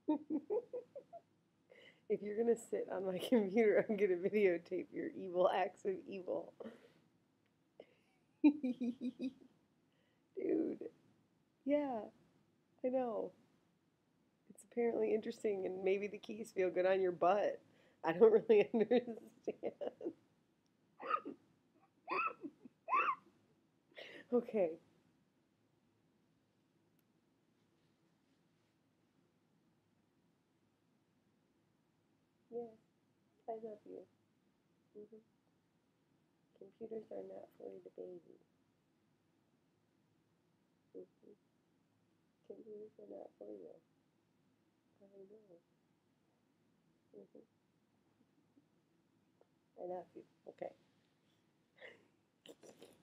If you're gonna sit on my computer, I'm gonna videotape your evil acts of evil. Dude, yeah, I know. It's apparently interesting, and maybe the keys feel good on your butt. I don't really understand. Okay. Yeah, I love you. Hmm. Computers are not for the baby. Hmm. Computers are not for you. I know. Hmm. I love you. Okay.